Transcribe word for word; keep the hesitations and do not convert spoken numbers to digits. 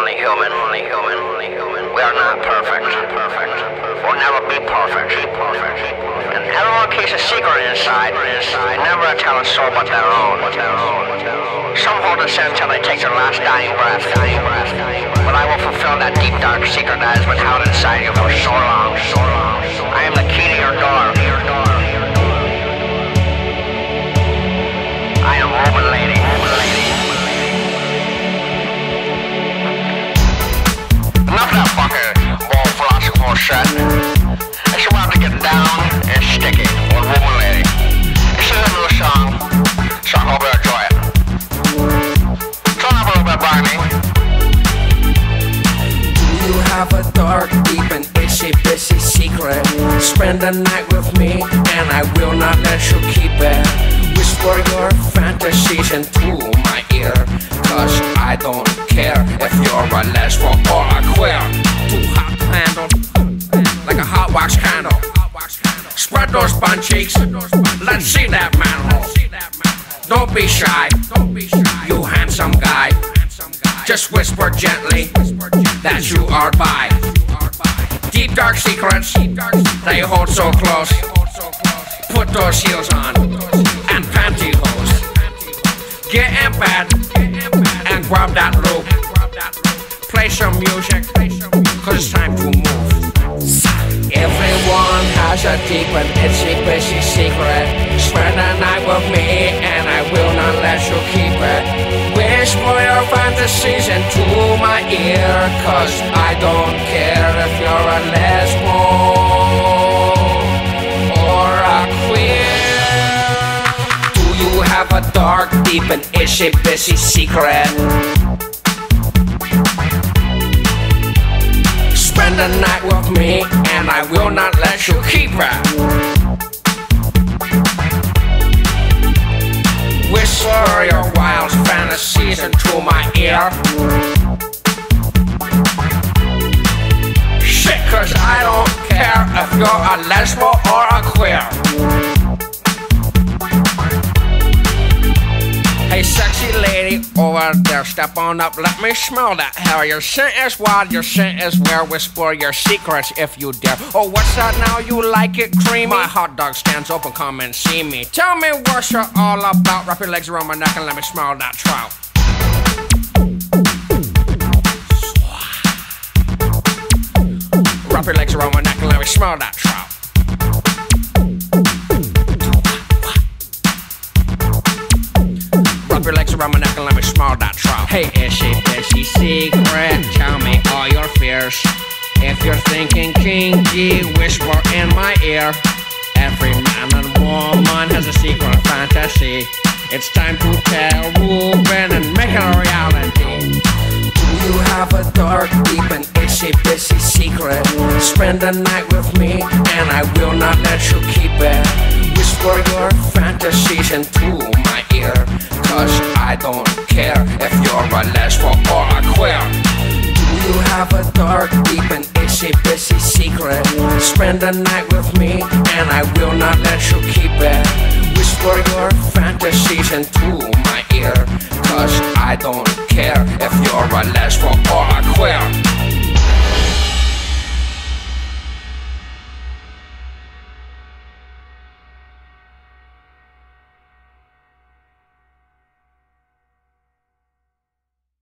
only human, only human, only human. We are not perfect, perfect. We'll never be perfect, perfect. And everyone keeps a secret inside, inside. Never tell a soul but their own, but their own. Some hold it in until they take their last dying breath, dying breath. But I will fulfill that deep, dark secret that has been held inside you for so long, so long. I am the key to your door, your door. I am Woman Lady, Woman Lady. Enough of that fucking ball philosophical shit. It's about to get down and sticky with Woman Lady. This is a new song, so I hope you enjoy it. Turn up a little bit, Barney. Do you have a dark, deep and itchy, bitchy secret? Spend the night with me and I will not let you keep it. Whisper your fantasies into my ear, cause I don't care if you're a lesbian or a queer. Too hot to handle, like a hot wax candle. Spread those bun cheeks, let's see that manhole. Don't be shy, you handsome guy. Just whisper gently that you are bi. Deep dark secrets, they hold so close. Put those heels on and pantyhose. Get in bed and grab that loop. Play some music, cause it's time to move. Everyone has a deep and itchy, bitchy secret. Spend the night with me and I will not let you keep it. Whisper your fantasies into my ear, cause I don't care if you're a lesbian or a queer. Do you have a dark, deep and itchy, bitchy secret? Spend the night with me and I will not let you keep it. Whisper your wild fantasies into my ear. Shit, cause I don't care if you're a lesbian or a queer. Hey sexy lady over there, step on up, let me smell that hair. Your scent is wild, your scent is weird. Whisper your secrets if you dare. Oh, what's that now, you like it creamy? My hot dog stands open, come and see me. Tell me what you're all about. Wrap your legs around my neck and let me smell that trout. Wrap your legs around my neck and let me smell that trout. Wrap your legs around my neck and let me smell that trout. Hey, itchy, bitchy secret, tell me all your fears. If you're thinking kinky, whisper in my ear. Every man and woman has a secret fantasy. It's time to tell Ruben and make it a reality. Do you have a dark, deep and itchy, bitchy secret? Spend the night with me and I will not let you keep it. Whisper your fantasies into my ear, cause I don't care if you're a lesbian or a queer. Do you have a dark, deep and itchy, bitchy secret? Spend the night with me and I will not let you keep it. Whisper your fantasies into my ear, cause I don't care if you're a lesbian or a queer.